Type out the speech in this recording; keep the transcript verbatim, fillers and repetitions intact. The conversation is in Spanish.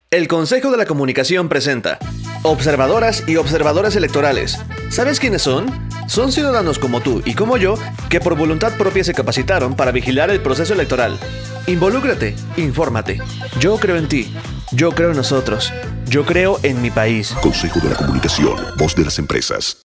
El Consejo de la Comunicación presenta Observadoras y Observadores Electorales. ¿Sabes quiénes son? Son ciudadanos como tú y como yo que por voluntad propia se capacitaron para vigilar el proceso electoral. Involúcrate, infórmate. Yo creo en ti. Yo creo en nosotros. Yo creo en mi país. Consejo de la Comunicación, voz de las empresas.